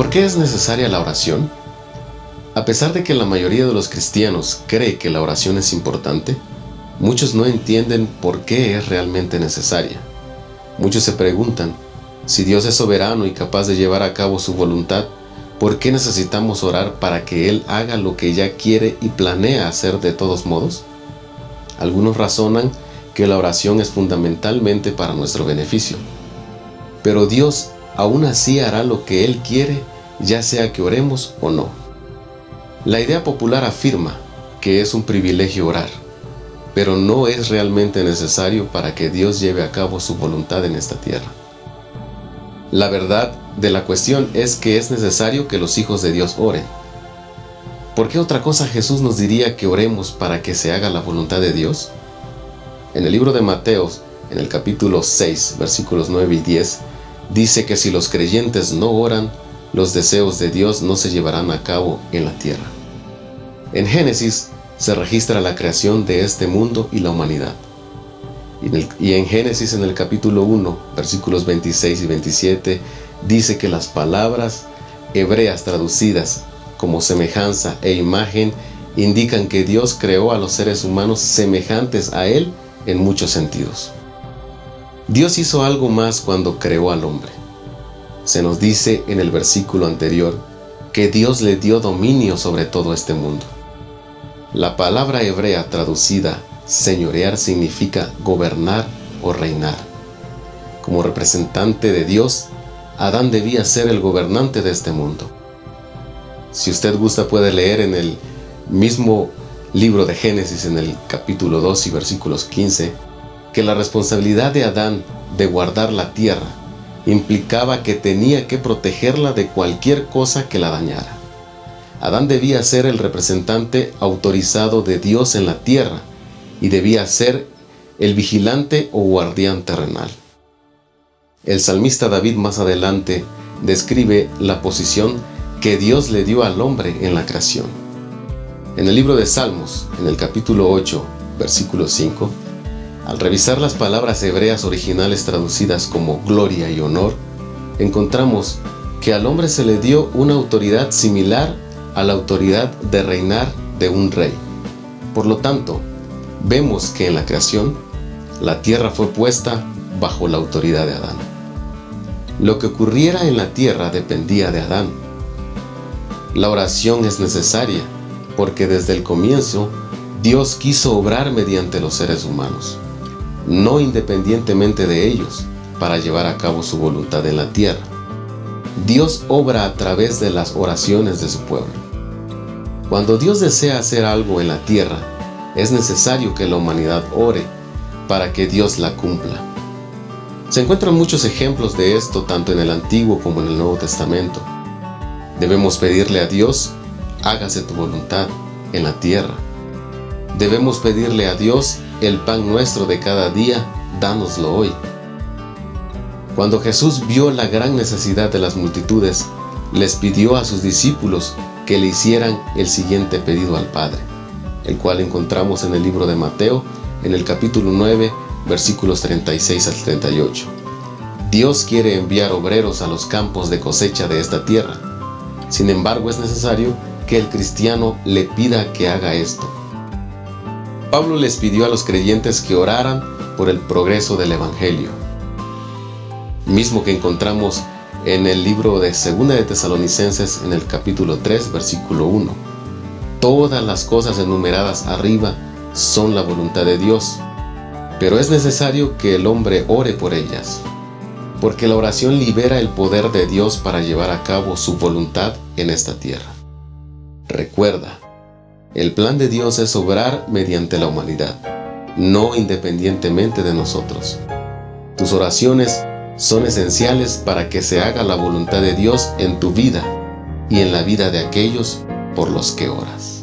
por qué es necesaria la oración? A pesar de que la mayoría de los cristianos cree que la oración es importante, muchos no entienden por qué es realmente necesaria. Muchos se preguntan, si Dios es soberano y capaz de llevar a cabo su voluntad, ¿por qué necesitamos orar para que Él haga lo que ya quiere y planea hacer de todos modos? Algunos razonan que la oración es fundamentalmente para nuestro beneficio. Pero Dios aún así hará lo que Él quiere, ya sea que oremos o no. La idea popular afirma que es un privilegio orar, pero no es realmente necesario para que Dios lleve a cabo su voluntad en esta tierra. La verdad de la cuestión es que es necesario que los hijos de Dios oren. ¿Por qué otra cosa Jesús nos diría que oremos para que se haga la voluntad de Dios? En el libro de Mateo, en el capítulo 6, versículos 9 y 10, dice que si los creyentes no oran, los deseos de Dios no se llevarán a cabo en la tierra. En Génesis se registra la creación de este mundo y la humanidad. Y en Génesis, en el capítulo 1, versículos 26 y 27, dice que las palabras hebreas traducidas como semejanza e imagen indican que Dios creó a los seres humanos semejantes a Él en muchos sentidos. Dios hizo algo más cuando creó al hombre. Se nos dice en el versículo anterior que Dios le dio dominio sobre todo este mundo. La palabra hebrea traducida señorear significa gobernar o reinar. Como representante de Dios, Adán debía ser el gobernante de este mundo. Si usted gusta, puede leer en el mismo libro de Génesis, en el capítulo 2 y versículos 15, que la responsabilidad de Adán de guardar la tierra implicaba que tenía que protegerla de cualquier cosa que la dañara. Adán debía ser el representante autorizado de Dios en la tierra y debía ser el vigilante o guardián terrenal. El salmista David más adelante describe la posición que Dios le dio al hombre en la creación. En el libro de Salmos, en el capítulo 8, versículo 5, al revisar las palabras hebreas originales traducidas como gloria y honor, encontramos que al hombre se le dio una autoridad similar a la autoridad de reinar de un rey. Por lo tanto, vemos que en la creación, la tierra fue puesta bajo la autoridad de Adán. Lo que ocurriera en la tierra dependía de Adán. La oración es necesaria porque desde el comienzo Dios quiso obrar mediante los seres humanos, no independientemente de ellos, para llevar a cabo su voluntad en la tierra. Dios obra a través de las oraciones de su pueblo. Cuando Dios desea hacer algo en la tierra, es necesario que la humanidad ore para que Dios la cumpla. Se encuentran muchos ejemplos de esto tanto en el Antiguo como en el Nuevo Testamento. Debemos pedirle a Dios, hágase tu voluntad en la tierra. Debemos pedirle a Dios, el pan nuestro de cada día, dánoslo hoy. Cuando Jesús vio la gran necesidad de las multitudes, les pidió a sus discípulos que le hicieran el siguiente pedido al Padre, el cual encontramos en el libro de Mateo, en el capítulo 9, versículos 36 al 38. Dios quiere enviar obreros a los campos de cosecha de esta tierra. Sin embargo, es necesario que el cristiano le pida que haga esto. Pablo les pidió a los creyentes que oraran por el progreso del Evangelio, mismo que encontramos en el libro de 2 de Tesalonicenses en el capítulo 3, versículo 1. Todas las cosas enumeradas arriba son la voluntad de Dios, pero es necesario que el hombre ore por ellas, porque la oración libera el poder de Dios para llevar a cabo su voluntad en esta tierra. Recuerda, el plan de Dios es obrar mediante la humanidad, no independientemente de nosotros. Tus oraciones son esenciales para que se haga la voluntad de Dios en tu vida y en la vida de aquellos por los que oras.